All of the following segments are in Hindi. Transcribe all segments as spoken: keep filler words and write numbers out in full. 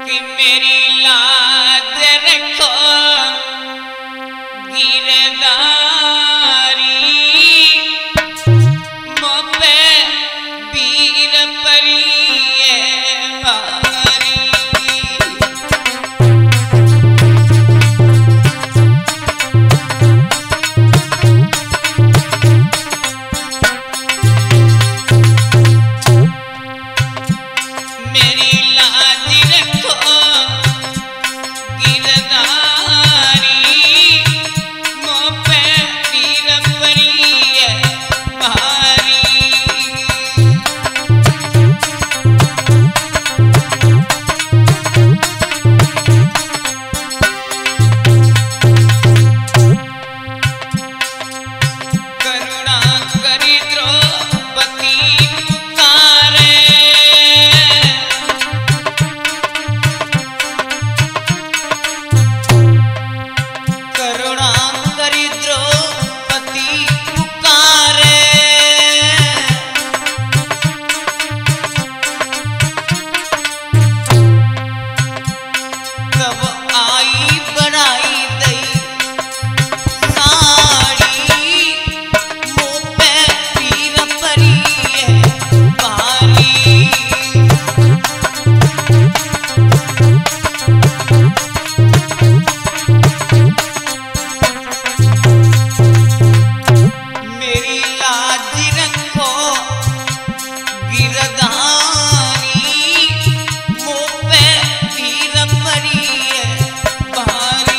कि मेरी लाज रखो गिरदारी मोपे वीर परिये भारी। मेरी लाज रखो गिरदारी मोपे वीर परिये भारी। करुणा करी द्रौपदी पुकारे करुणा करी द्रौपदी पुकारे तब आई बढ़ाई दई साड़ी मोपे वीर परिये भारी। मेरी लाज रखो गिरदारी मोपे वीर परिये भारी।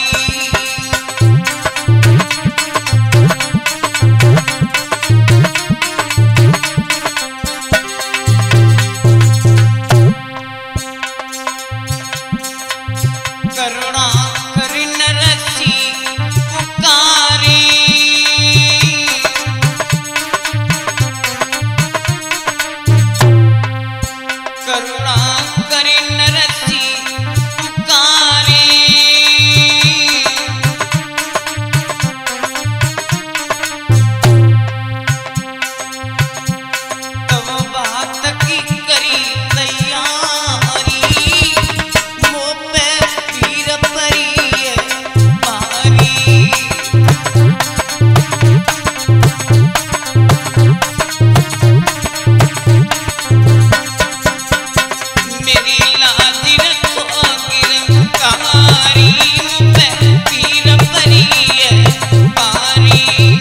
करुणा करी नरसी पुकारी करुणा करी नरसी पुकारी तब बात की करी तैयारी मोपे वीर परिये भारी। मेरी लाज रखो गिरदारी मोपे वीर परिये भारी।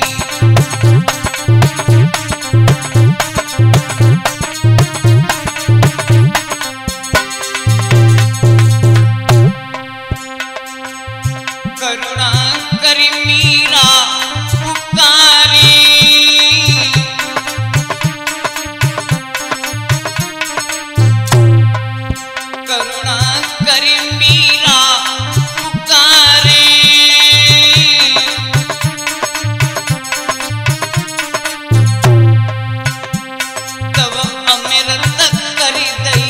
करुणा करी मीरा पुकारी करुणा करी मीरा पुकारे तब अमृत करी दई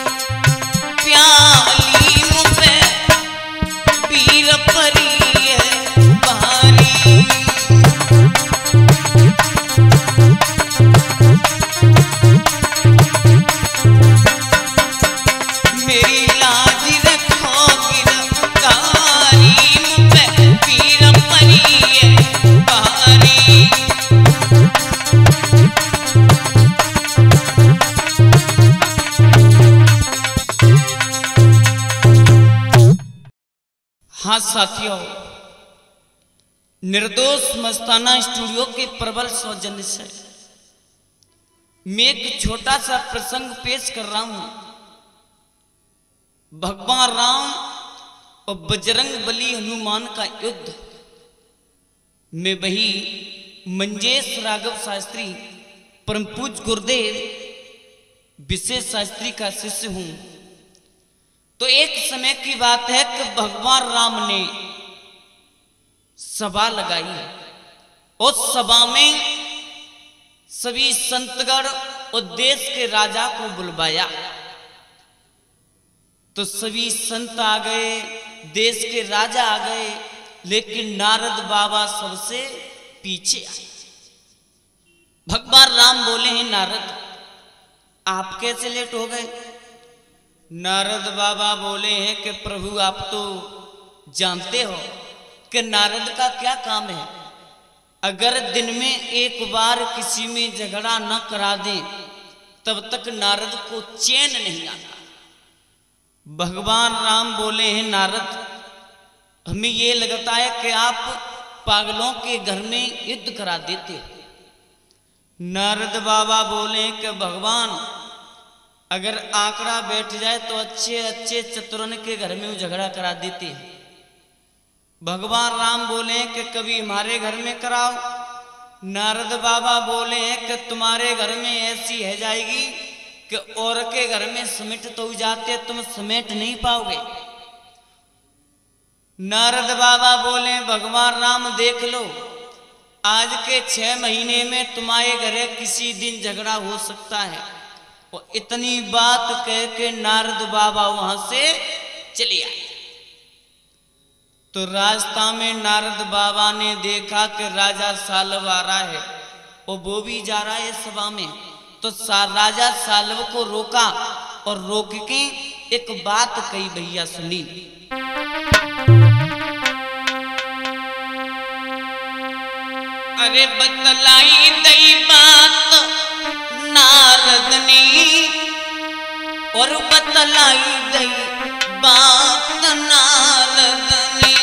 प्याली मुझे वीर परिये भारी। मेरी लाज रखो गिरदारी मुझे वीर परिये भारी। हाँ साथियों, निर्दोष मस्ताना स्टूडियो के प्रबल सौजन्य से मैं एक छोटा सा प्रसंग पेश कर रहा हूं। भगवान राम और बजरंग बली हनुमान का युद्ध में वही मंजेश राघव शास्त्री परम पूज्य गुरुदेव विशेष शास्त्री का शिष्य हूं। तो एक समय की बात है कि भगवान राम ने सभा लगाई। उस सभा में सभी संतगण और देश के राजा को बुलवाया। तो सभी संत आ गए, देश के राजा आ गए, लेकिन नारद बाबा सबसे पीछे आए। भगवान राम बोले हैं, नारद आप कैसे लेट हो गए? नारद बाबा बोले हैं कि प्रभु आप तो जानते हो कि नारद का क्या काम है। अगर दिन में एक बार किसी में झगड़ा न करा दें तब तक नारद को चैन नहीं आता। भगवान राम बोले हैं नारद हमें ये लगता है कि आप पागलों के घर में युद्ध करा देते। नारद बाबा बोले कि भगवान अगर आंकड़ा बैठ जाए तो अच्छे अच्छे चतुरन के घर में झगड़ा करा देते हैं। भगवान राम बोले कि कभी हमारे घर में कराओ। नारद बाबा बोले कि तुम्हारे घर में ऐसी है जाएगी कि और के घर में समेट तो जाते तुम समेट नहीं पाओगे। नारद बाबा बोले भगवान राम देख लो आज के छह महीने में तुम्हारे घरे किसी दिन झगड़ा हो सकता है। और इतनी बात कह के नारद बाबा वहां से चले आए। तो रास्ता में नारद बाबा ने देखा कि राजा साल्व आ रहा है और वो भी जा रहा है सभा में। तो राजा साल्व को रोका और रोक के एक बात कही भैया सुनी। अरे बतलाई दई बात नारद ने और बतलाई दई बात नारद ने।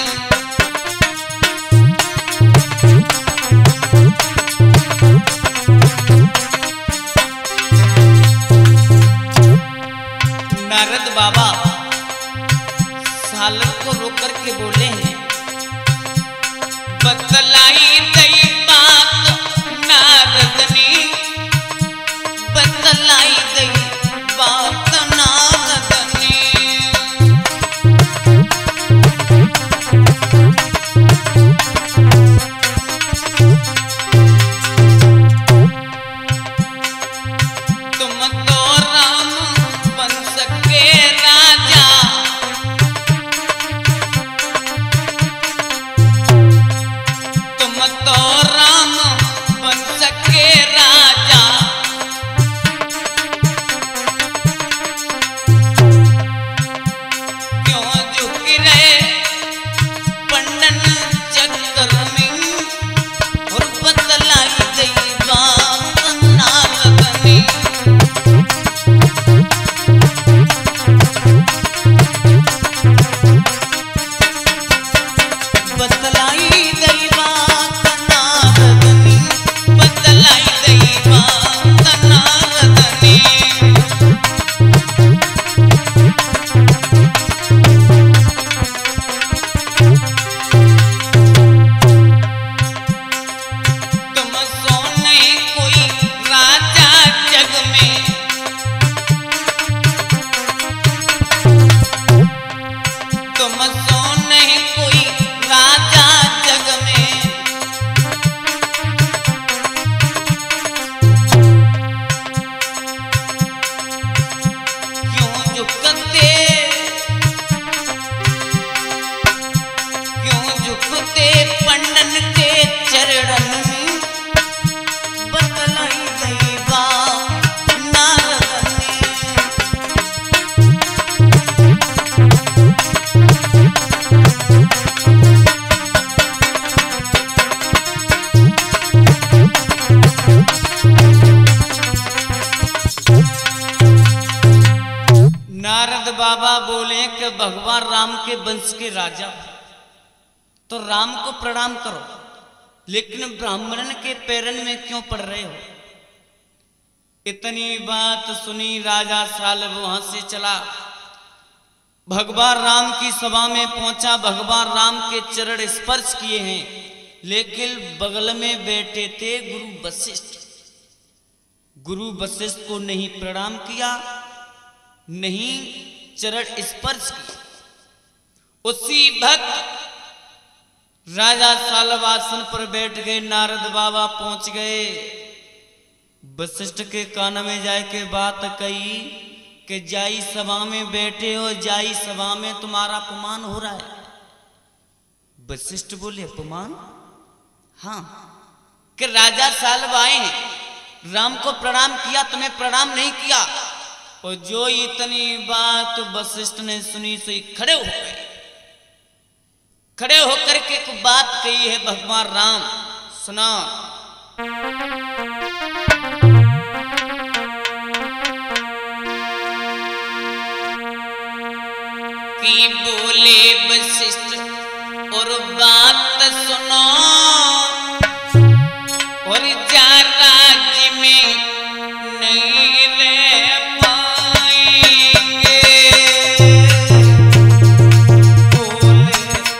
नारद बाबा साल्व को रोक करके बोले हैं बतलाई दई बात नारद ने बतलाई दई बात नारद ने। तुम तो राम वंश के राजा तुम तो राम वंश के राजा क्यों झुक रहे पंडन चक्र में और बतलाई गई बात नारद ने। बतलाई गई बात नारद ने बतलाई गई बात नारद ने। तुम सोने कोई राजा जग में तुम सोने कोई राजा जग में क्यों झुकते क्यों झुकते पंडन के चरणन में बतलाई गई बात नारद ने। नारद बाबा बोले कि भगवान राम के वंश के राजा तो राम को प्रणाम करो, लेकिन ब्राह्मण के पैरन में क्यों पड़ रहे हो। इतनी बात सुनी राजा साल्व वहां से चला, भगवान राम की सभा में पहुंचा। भगवान राम के चरण स्पर्श किए हैं, लेकिन बगल में बैठे थे गुरु वशिष्ठ। गुरु वशिष्ठ को नहीं प्रणाम किया, नहीं चरण स्पर्श किया। उसी भक्त राजा साल्व आसन पर बैठ गए। नारद बाबा पहुंच गए, वशिष्ठ के कान में जाके बात कही कि जाई सभा में बैठे हो, जाई सभा में तुम्हारा अपमान हो रहा है। वशिष्ठ बोले अपमान? हाँ, कि राजा साल्व आए हैं, राम को प्रणाम किया, तुम्हें प्रणाम नहीं किया। और जो इतनी बात वशिष्ठ ने सुनी सो खड़े हो गए। खड़े होकर के एक बात कही है भगवान राम, सुना। कि बोले वशिष्ठ और बात सुनो, और जा राज्य में नहीं रह पाएंगे। बोले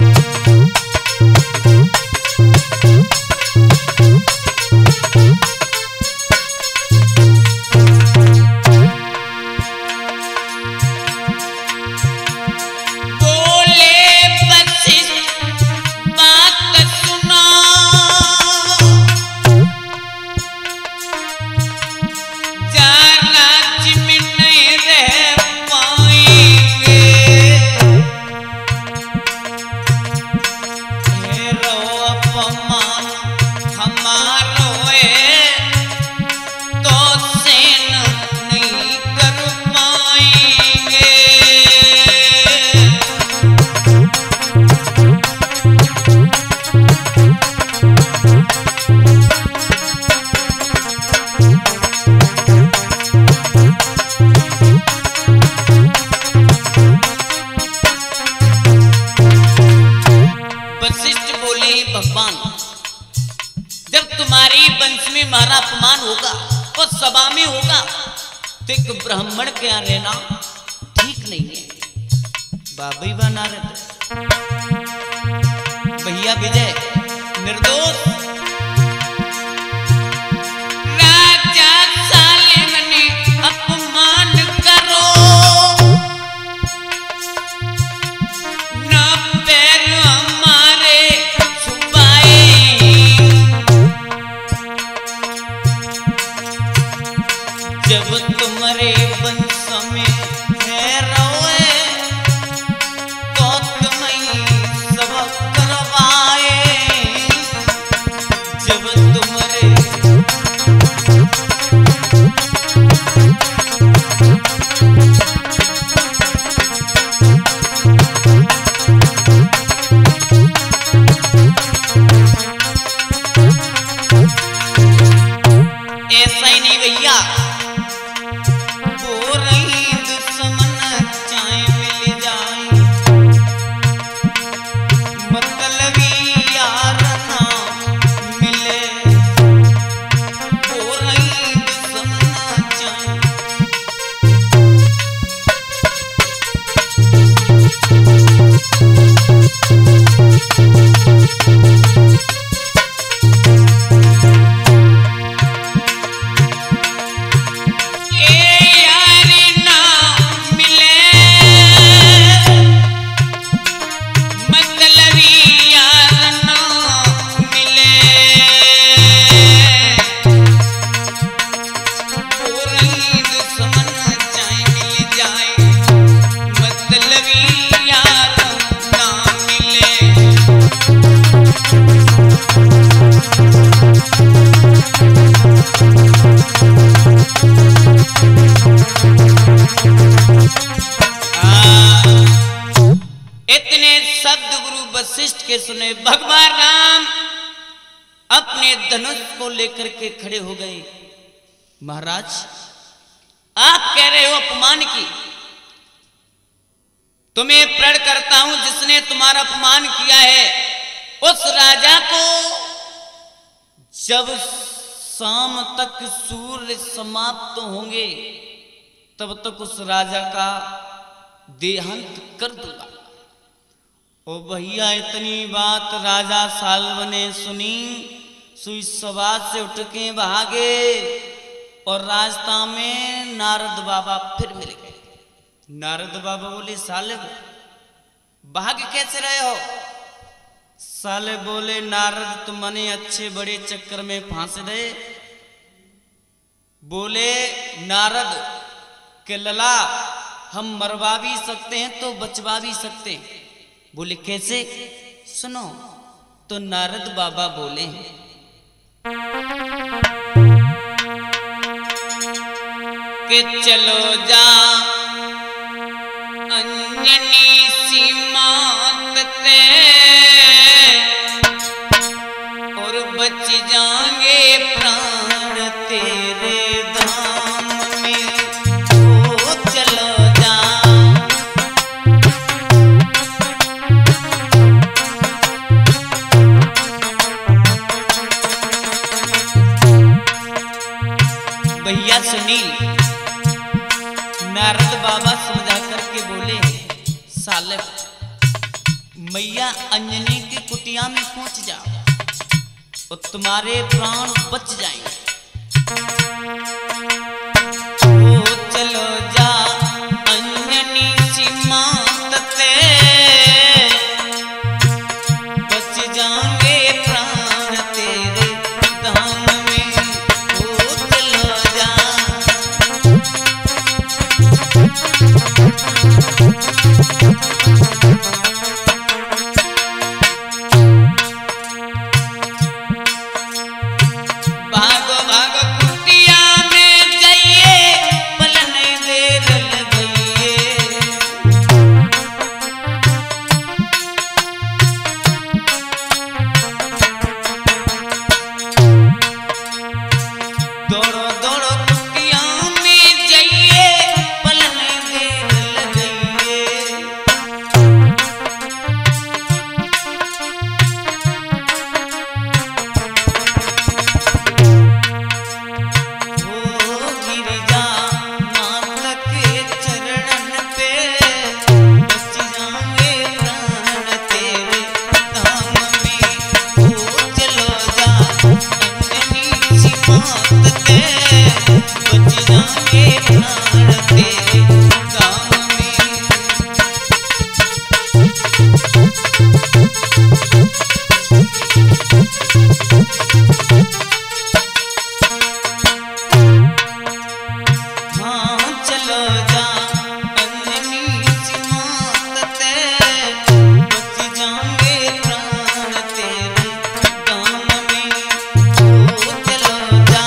सभा में होगा तो एक ब्राह्मण के यहाँ रहना ठीक नहीं है। बाबा ही बना रहते भैया विजय निर्दोष राजा साले मने अपमान करो, न पैर हमारे छुपाए। जब तुम्हारे वंश में है रोए तो तुम्हें सबक करवाए। जब तुम्हारे ऐसा ही नहीं भैया, के सुने भगवान राम अपने धनुष को लेकर के खड़े हो गए। महाराज आप कह रहे हो अपमान की, तुम्हें प्रण करता हूं जिसने तुम्हारा अपमान किया है उस राजा को जब शाम तक सूर्य समाप्त होंगे तब तक उस राजा का देहांत कर दूंगा। ओ भैया इतनी बात राजा साल्व ने सुनी, सुई सभा से उठ के भागे और रास्ता में नारद बाबा फिर मिल गए। नारद बाबा बोले साल्व भाग कैसे रहे हो? साले बोले नारद तुमने अच्छे बड़े चक्कर में फांस दे। बोले नारद के लला हम मरवा भी सकते हैं तो बचवा भी सकते हैं। बोले कैसे? सुनो तो नारद बाबा बोले के चलो जा अंजनी सी मात ते और बच जाएंगे प्राण तेरे धाम में। ओ चलो जा भैया सुनील नारद बाबा समझा करके बोले, साले मैया अंजनी की कुटिया में पहुंच जाओ और तुम्हारे प्राण बच जाएंगे। ओ चलो जा अंजनी सी मात ते बच जाएंगे प्राण तेरे धाम में। ओ चलो जा भागो भागो कुटिया में जाइए पलन देर लगइए। दौड़ो दौड़ो कुटिया में जाइए पलन देर लगइए। ओ गिरिजा माता के चरणन पे बच जाएंगे प्राण तेरे धाम में। ओ चलो जा अंजनी सी मात ते बच जाएंगे प्राण तेरे धाम में। हाँ चलो जा अंजनी सी मात ते बच जाएंगे प्राण तेरे धाम में। ओ चलो जा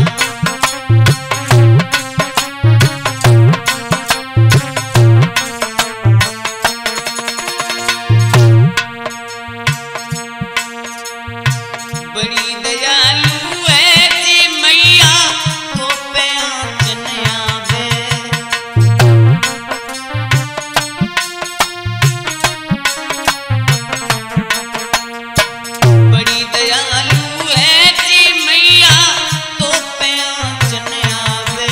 बड़ी दयालु है जी मैया तो पे आंचन आवे। बड़ी दयालु है जी मैया तो पे आंचन आवे।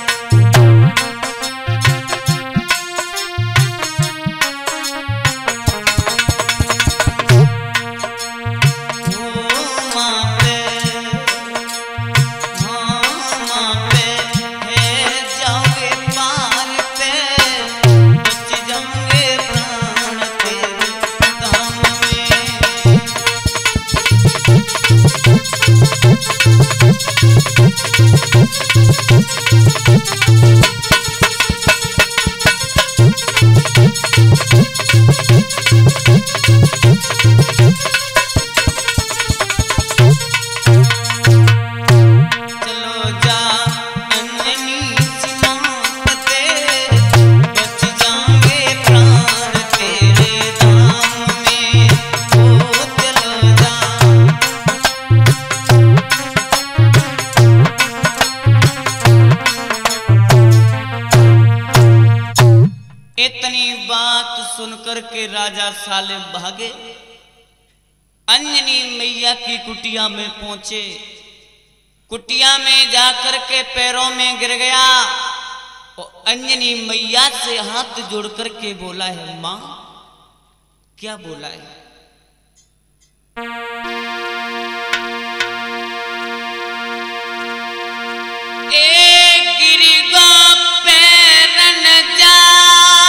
ओ माँ पे हाँ माँ पे है जाओगे पार पे बच जाओगे प्राण तेरे धाम में। चलो जा अंजनी सी मात ते बच जाएंगे प्राण तेरे धाम में। ओ चलो जा इतनी बात सुनकर के राजा सालिम भागे अंजनी मैया की कुटिया में पहुंचे। कुटिया में जाकर के पैरों में गिर गया और अंजनी मैया से हाथ जोड़ करके बोला है, मां क्या बोला है? ए गिरिगा पैरन जाए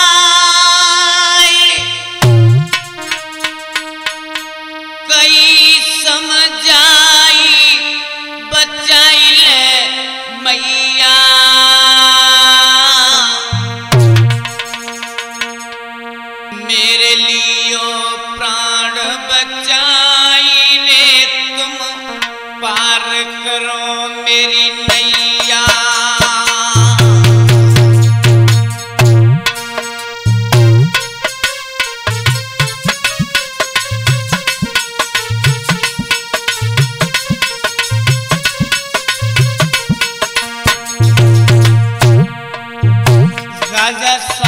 कई समझाई बचाई ले मैया। मेरे लियो प्राण बचाई ने तुम पार करो मेरी नैया।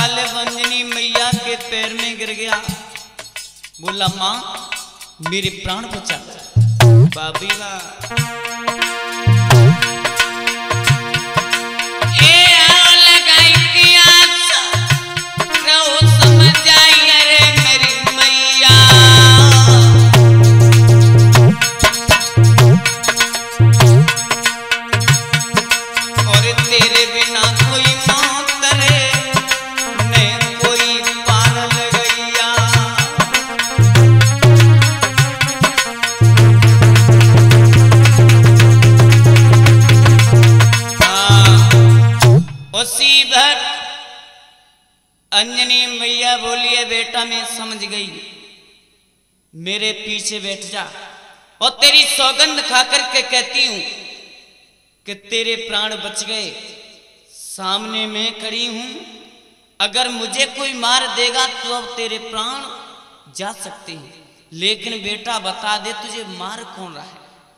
साले अंजनी मैया के पैर में गिर गया, बोला माँ मेरे प्राण बचा। बाबी बा अंजनी मैया बोलिए बेटा मैं समझ गई, मेरे पीछे बैठ जा और तेरी सौगंध खा करके कहती हूं कि तेरे प्राण बच गए। सामने मैं खड़ी हूं, अगर मुझे कोई मार देगा तो अब तेरे प्राण जा सकते हैं, लेकिन बेटा बता दे तुझे मार कौन रहा है।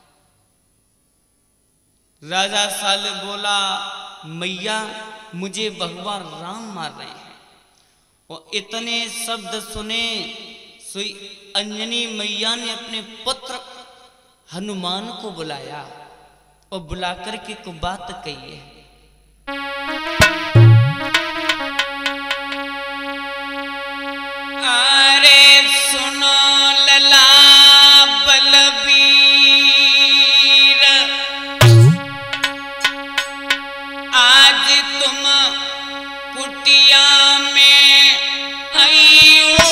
राजा साल बोला मैया मुझे भगवान राम मार रहे हैं। और इतने शब्द सुने सोई अंजनी मैया ने अपने पुत्र हनुमान को बुलाया और बुलाकर के को बात कही है। अरे सुनो लला बलबीर, आज तुम कुटिया में आई हो,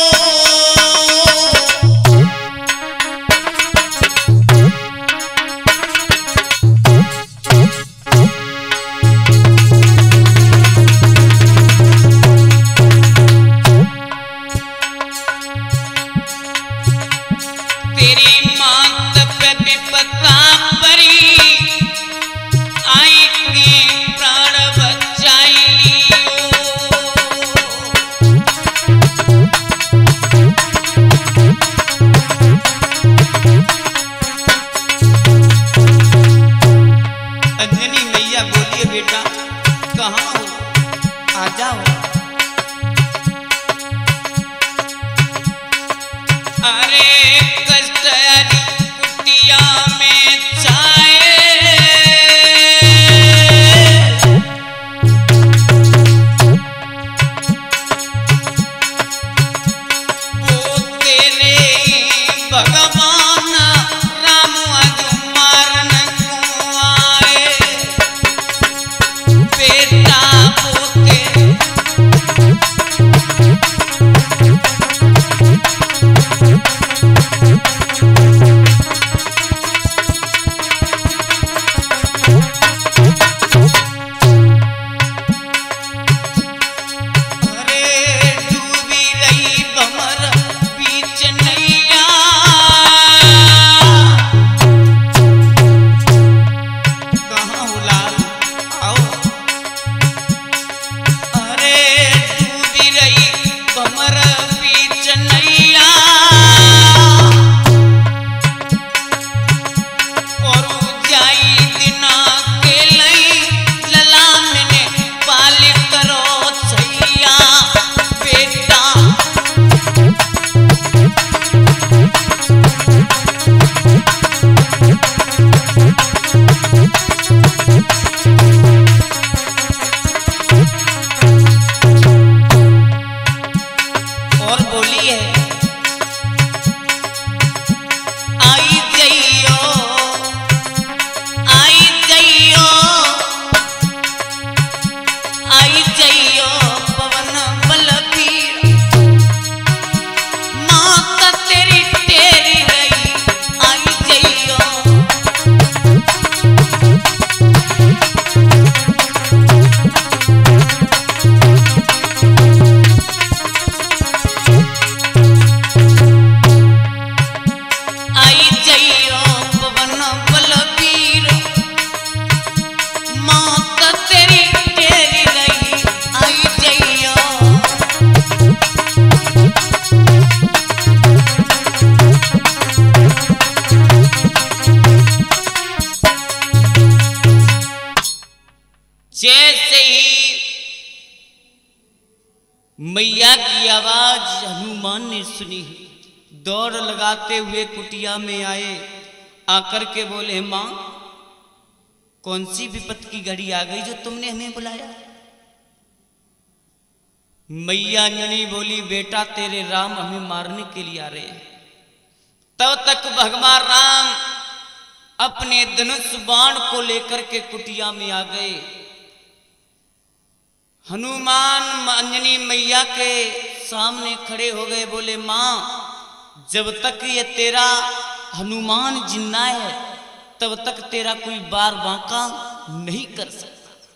तेरी मात पे विपदा परी, आई के प्राण बचाई लियो। अंजनी मैया बोलिए बेटा कहाँ हो, आ जाओ। अरे कष्टहरी कुटिया में चाय, वो तेरे भगवान राम आज मारन को आए। बेटा पोते मैया की आवाज हनुमान ने सुनी, दौड़ लगाते हुए कुटिया में आए। आकर के बोले, माँ कौन सी विपत्ति की घड़ी आ गई जो तुमने हमें बुलाया? मैया अंजनी बोली, बेटा तेरे राम हमें मारने के लिए आ रहे हैं। तब तक भगवान राम अपने धनुष बाण को लेकर के कुटिया में आ गए। हनुमान अंजनी मैया के सामने खड़े हो गए। बोले, मां जब तक ये तेरा हनुमान जिंदा है तब तक तेरा कोई बार बांका नहीं कर सकता।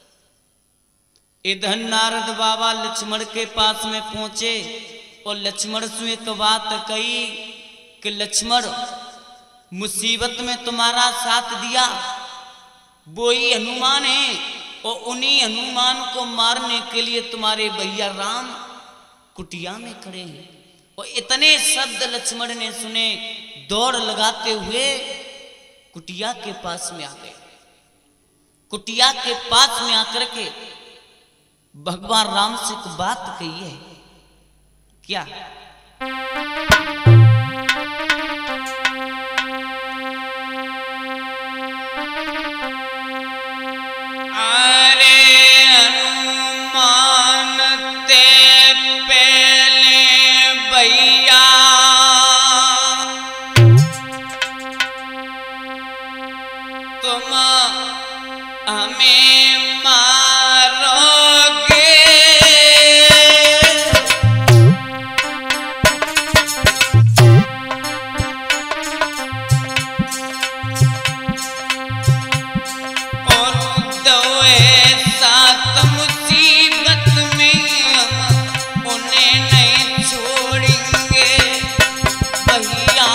इधर नारद बाबा लक्ष्मण के पास में पहुंचे और लक्ष्मण से एक बात कही कि लक्ष्मण, मुसीबत में तुम्हारा साथ दिया वो ही हनुमान है और उन्हीं हनुमान को मारने के लिए तुम्हारे भैया राम कुटिया में खड़े हैं। और इतने शब्द लक्ष्मण ने सुने, दौड़ लगाते हुए कुटिया के पास में आ गए। कुटिया के पास में आकर के भगवान राम से एक बात कही है। क्या? अरे हनुमान ते पहले भैया तुम हमें मारोगे। और दो सात मुसीबत में हम उन्हें नहीं छोड़ेंगे भैया।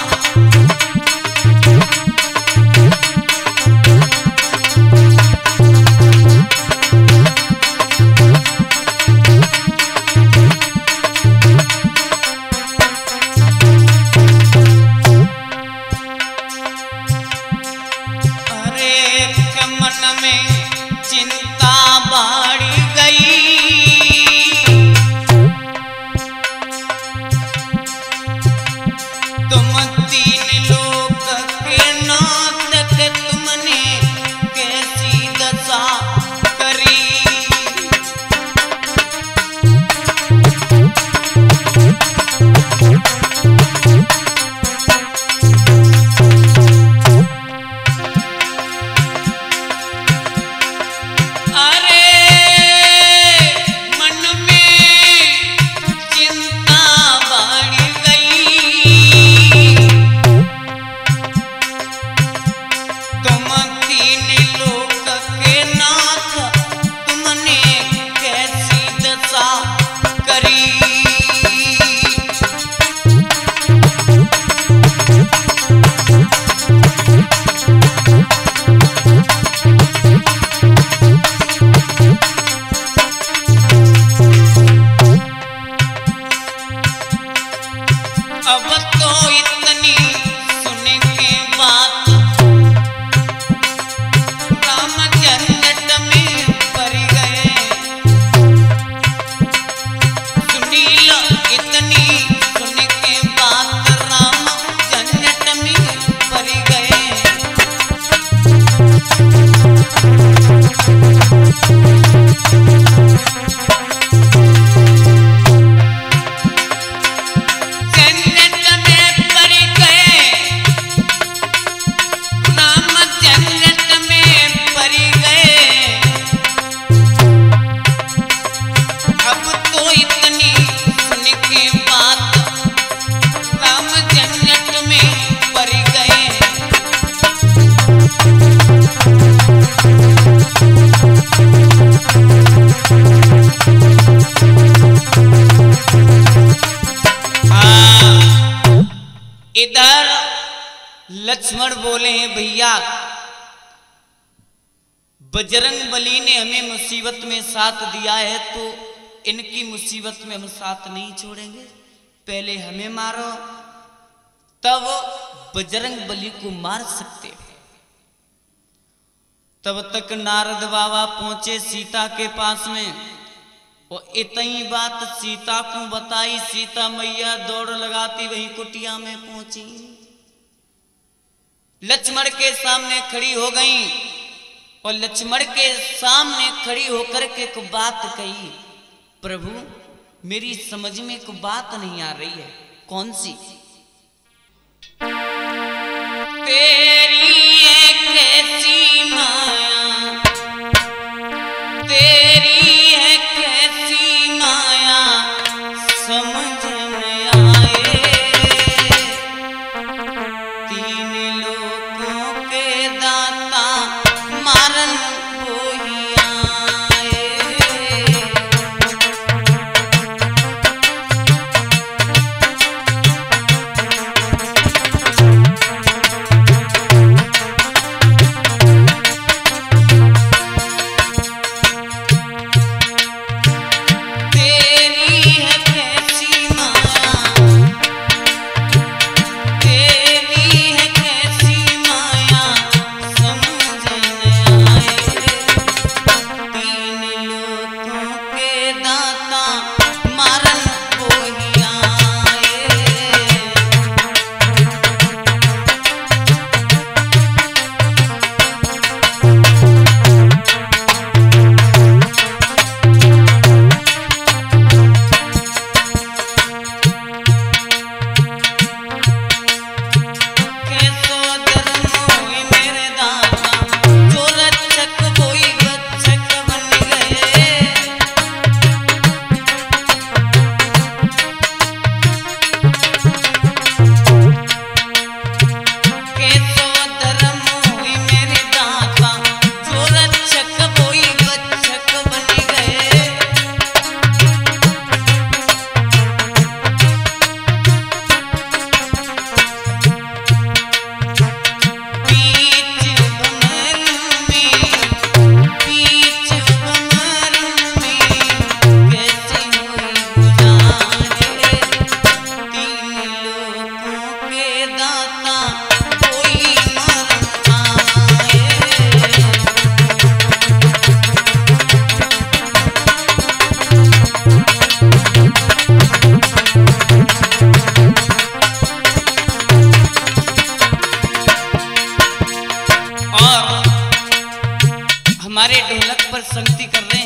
इधर लक्ष्मण बोले हैं, भैया बजरंग बली ने हमें मुसीबत में साथ दिया है तो इनकी मुसीबत में हम साथ नहीं छोड़ेंगे। पहले हमें मारो तब बजरंग बली को मार सकते हैं। तब तक नारद बाबा पहुंचे सीता के पास में और इतनी बात सीता को बताई। सीता मैया दौड़ लगाती वही कुटिया में पहुंची, लक्ष्मण के सामने खड़ी हो गई और लक्ष्मण के सामने खड़ी होकर के एक बात कही, प्रभु मेरी समझ में एक बात नहीं आ रही है। कौन सी? तेरी है कैसी माया, तेरी है कैसी माया समझ में आए, तीन लोकों के दाता मारन कोई आए। हमारे ढोलक पर संगति कर रहे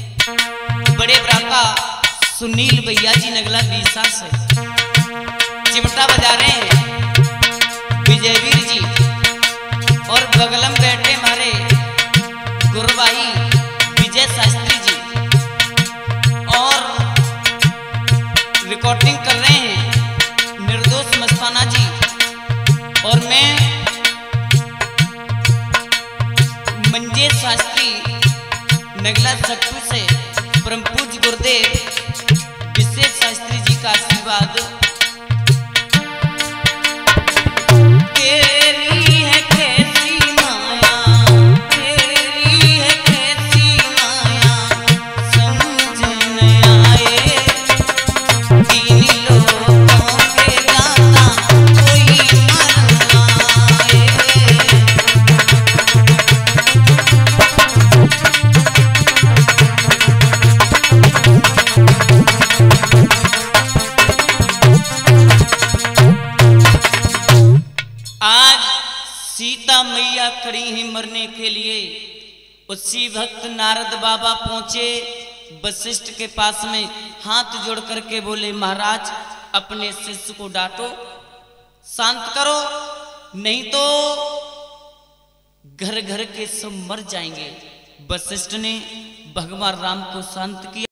हैं बड़े भ्राता सुनील भैया जी नगला बीसा से, चिमटा बजा रहे हैं विजयवीर जी, और बगलम बैठे हमारे गुरुभाई विजय शास्त्री जी, और रिकॉर्डिंग कर रहे हैं निर्दोष मस्ताना जी, और मैं मंजेश शास्त्री नगला सट्टू से परम पूज्य गुरुदेव विशेष शास्त्री जी का आशीर्वाद। तेरी है कैसी माया, तेरी है कैसी माया समझ न आए, तीन लोगों के दाता कोई मर आए। आज सीता मैया खड़ी ही मरने के लिए, उसी भक्त नारद बाबा पहुंचे वशिष्ठ के पास में, हाथ जोड़ करके बोले महाराज अपने शिष्य को डांटो, शांत करो, नहीं तो घर घर के सब मर जाएंगे। वशिष्ठ ने भगवान राम को शांत किया।